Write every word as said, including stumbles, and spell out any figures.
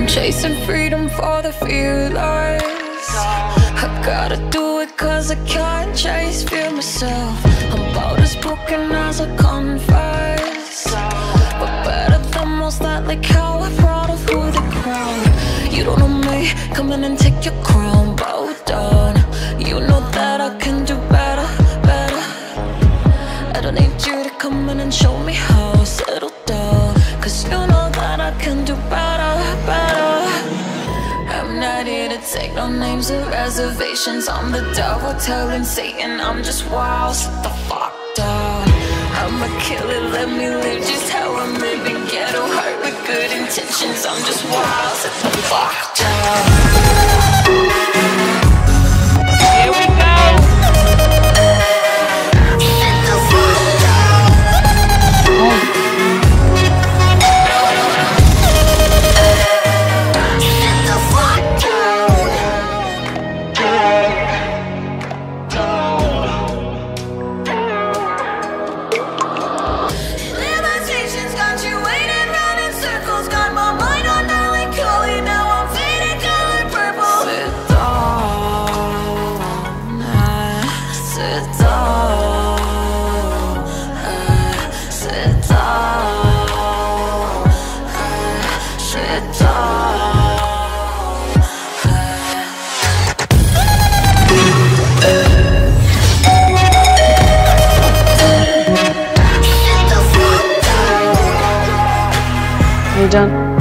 chasing freedom for the fearless. I gotta do it cause I can't chase fear myself. I'm about as broken as I confess, but better than most, that like how I brought her through the crown. You don't know me, come in and take your crown, bow down. You know that I can do better, better. I don't need you to come in and show me how, settle down, cause you know that I can do better, better. I'm not here to take no names or reservations. I'm the devil telling Satan I'm just wild, sit the fuck down. I'm a killer, let me live just how I'm living. Ghetto heart with good intentions. I'm just wild, sit the fuck down. Here we go. Sit the fuck down. You done?